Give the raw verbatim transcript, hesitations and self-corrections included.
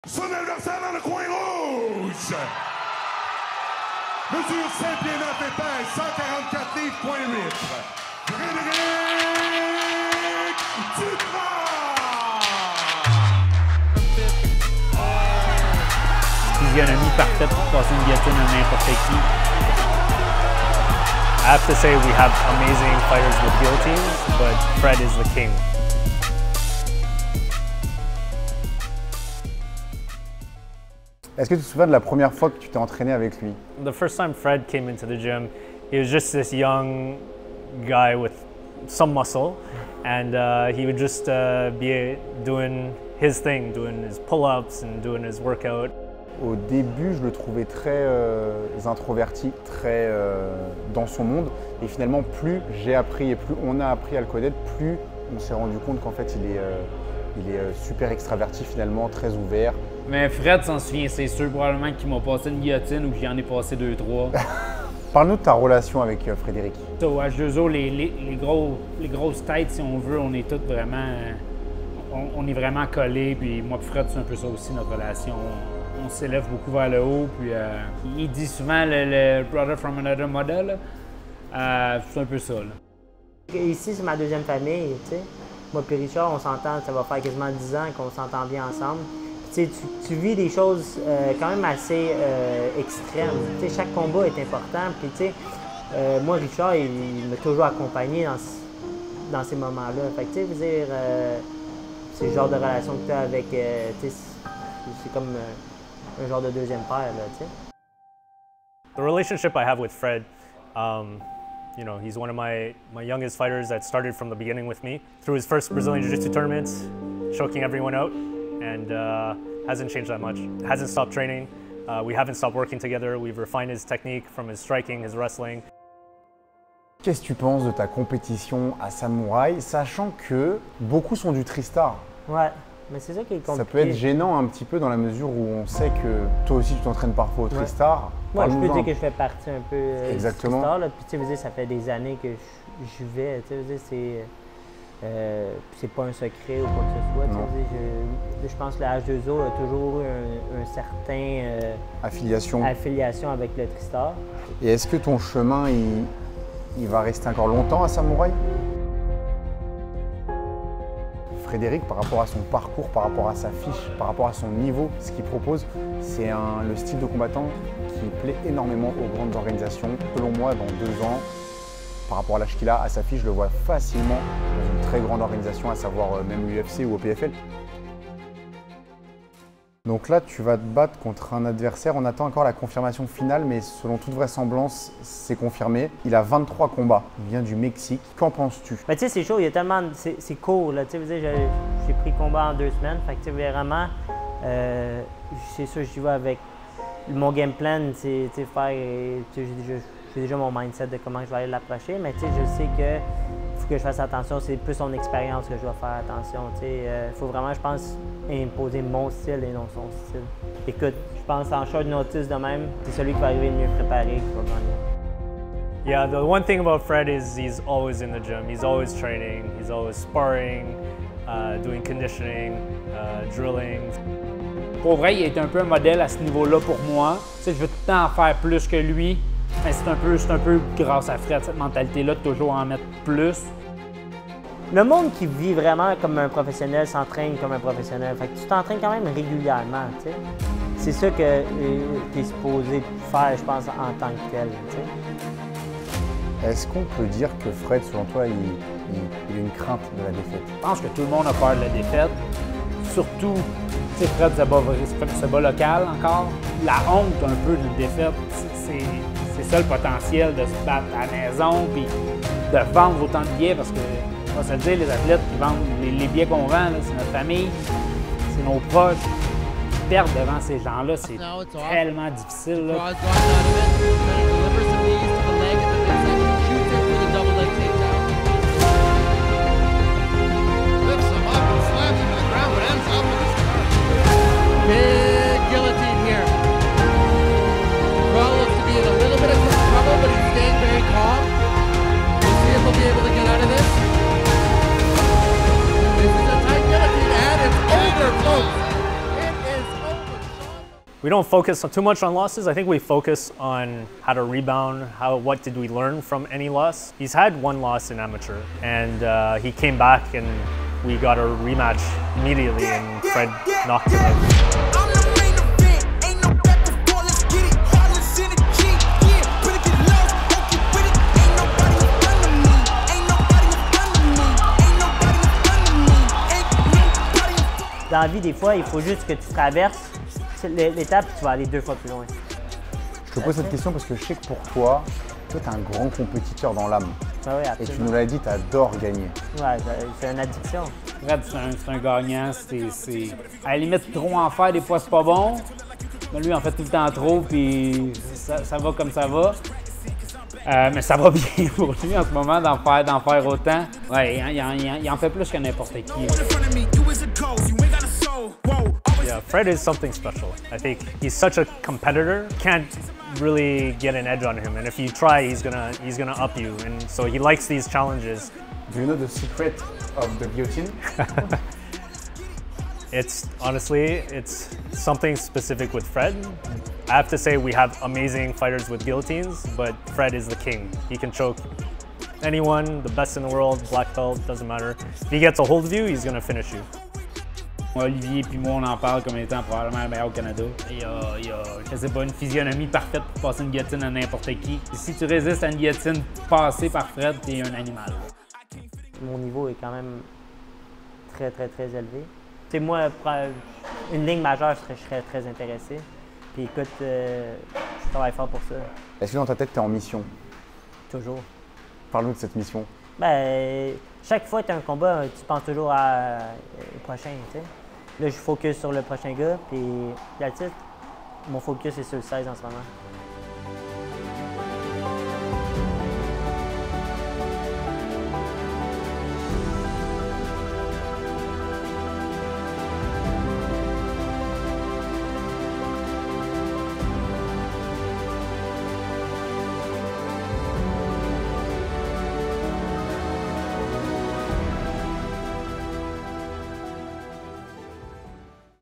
Son adversaire dans le coin rouge, mesure cinq pieds neuf et pèse cent quarante-quatre livres, point huit. Frédéric Duprat! Physionomie parfaite pour passer une guillotine à n'importe qui. I have to say we have amazing fighters with guillotines, but Fred is the king. Est-ce que tu te souviens de la première fois que tu t'es entraîné avec lui? The first time Fred came into the gym, he was just this young guy with some muscle, and uh, he would just uh, be doing his thing, doing his pull-ups and doing his workout. Au début, je le trouvais très euh, introverti, très euh, dans son monde. Et finalement, plus j'ai appris et plus on a appris à le connaître, plus on s'est rendu compte qu'en fait, il est, euh, il est euh, super extraverti finalement, très ouvert. Mais Fred s'en souvient, c'est sûr, probablement qu'il m'a passé une guillotine ou qu'il en ai passé deux, trois. Parle-nous de ta relation avec euh, Frédéric. Au H deux O, les, les, les, gros, les grosses têtes, si on veut, on est tous vraiment... On, on est vraiment collés, puis moi et Fred, c'est un peu ça aussi, notre relation. On, on s'élève beaucoup vers le haut, puis euh, il dit souvent le, le « brother from another mother », là. Euh, c'est un peu ça, là. Ici, c'est ma deuxième famille, tu sais. Moi et Richard, on s'entend, ça va faire quasiment dix ans qu'on s'entend bien ensemble. Tu, tu vis des choses euh, quand même assez euh, extrêmes. Tu sais, chaque combat est important. Puis, tu sais, euh, moi, Richard, il, il m'a toujours accompagné dans, dans ces moments-là. Fait que, tu sais, veux dire, euh, c'est le genre de relation que tu as avec. Euh, tu sais, c'est comme euh, un genre de deuxième père, là, tu sais. The relationship I have with Fred, um, you know, he's one of my, my youngest fighters that started from the beginning with me. Through his first Brazilian Jiu-Jitsu tournaments, choking everyone out. And uh, hasn't changed that much. Hasn't stopped training. Uh, we haven't stopped working together. We've refined his technique from his striking, his wrestling. Qu'est-ce que tu penses de ta compétition à Samouraï, sachant que beaucoup sont du Tristar? Ouais, mais c'est ça qui est compliqué. Ça peut être gênant un petit peu dans la mesure où on sait que toi aussi tu t'entraînes parfois au Tristar. Moi, ouais, je peux dire que je fais partie un peu euh, Exactement. du Tristar. Là. Puis tu sais, ça fait des années que j'y vais. Tu sais, c'est... Euh, c'est pas un secret ou quoi que ce soit. Je, je pense que le H deux O a toujours eu un, un certain euh, affiliation. affiliation avec le Tristar. Et est-ce que ton chemin il, il va rester encore longtemps à Samouraï? Frédéric, par rapport à son parcours, par rapport à sa fiche, par rapport à son niveau, ce qu'il propose, c'est le style de combattant qui plaît énormément aux grandes organisations. Selon moi, dans deux ans, par rapport à l'âge qu'il a, à sa fiche, je le vois facilement dans une très grande organisation, à savoir euh, même l'U F C ou au P F L. Donc là, tu vas te battre contre un adversaire. On attend encore la confirmation finale, mais selon toute vraisemblance, c'est confirmé. Il a vingt-trois combats. Il vient du Mexique. Qu'en penses-tu? Mais tu sais, c'est chaud. Il y a tellement, c'est court là. Tu sais, j'ai pris combat en deux semaines. Fait que tu sais, vraiment, euh, c'est sûr, j'y vais avec mon game plan. C'est faire. J'ai déjà mon mindset de comment je vais aller l'approcher, mais tu sais, je sais que faut que je fasse attention. C'est plus son expérience que je dois faire attention. Tu sais, il euh, faut vraiment, je pense, imposer mon style et non son style. Écoute, je pense en short notice de même, c'est celui qui va arriver le mieux préparé qui va gagner. Yeah, the one thing about Fred is he's always in the gym. He's always training. He's always sparring, uh, doing conditioning, uh, drilling. Pour vrai, il est un peu un modèle à ce niveau-là pour moi. Tu sais, je veux tout le temps en faire plus que lui. Mais c'est un peu, c'est un peu grâce à Fred, cette mentalité-là de toujours en mettre plus. Le monde qui vit vraiment comme un professionnel s'entraîne comme un professionnel. Fait que tu t'entraînes quand même régulièrement, tu sais. C'est ça que euh, tu es supposé faire, je pense, en tant que tel, tu sais. Est-ce qu'on peut dire que Fred, selon toi, il, il, il a une crainte de la défaite? Je pense que tout le monde a peur de la défaite. Surtout, tu sais, Fred se bat, se bat local encore. La honte un peu d'une défaite, c'est... C'est ça le potentiel de se battre à la maison puis de vendre autant de billets parce que, on va se le dire, les athlètes qui vendent les, les billets qu'on vend, c'est notre famille, c'est nos proches. Perdre devant ces gens-là, c'est tellement difficile. Là. It is over. We don't focus too much on losses. I think we focus on how to rebound, how what did we learn from any loss. He's had one loss in amateur, and uh, he came back and we got a rematch immediately, and Fred knocked him out. Dans la vie, des fois, il faut juste que tu traverses l'étape et tu vas aller deux fois plus loin. Je te pose cette question parce que je sais que pour toi, toi, tu es un grand compétiteur dans l'âme. Ah oui, et tu nous l'as dit, tu adores gagner. Ouais, c'est une addiction. Fred, c'est un, un gagnant. C'est, à la limite, trop en faire, des fois, c'est pas bon. Mais lui, en fait tout le temps trop, puis ça, ça va comme ça va. Euh, mais ça va bien pour lui en ce moment d'en faire, d'en faire autant. Ouais, il, il, il, il en fait plus que n'importe qui. Yeah, Fred is something special. I think he's such a competitor. Can't really get an edge on him, and if you try, he's gonna he's gonna up you. And so he likes these challenges. Do you know the secret of the guillotine? It's honestly, it's something specific with Fred. I have to say we have amazing fighters with guillotines, but Fred is the king. He can choke anyone, the best in the world, black belt, doesn't matter. If he gets a hold of you, he's gonna finish you. Olivier et moi, on en parle comme étant probablement le meilleur au Canada. Il a, il a, je sais pas, une physionomie parfaite pour passer une guillotine à n'importe qui. Si tu résistes à une guillotine passée par Fred, t'es un animal. Mon niveau est quand même très, très, très élevé. Tu sais, moi, une ligne majeure, je serais, je serais très intéressé. Puis écoute, euh, je travaille fort pour ça. Est-ce que dans ta tête, tu es en mission? Toujours. Parle-nous de cette mission. Ben, chaque fois que tu as un combat, tu penses toujours à, au prochain, tu sais. Là, je focus sur le prochain gars, puis là, le titre, mon focus est sur le seize en ce moment.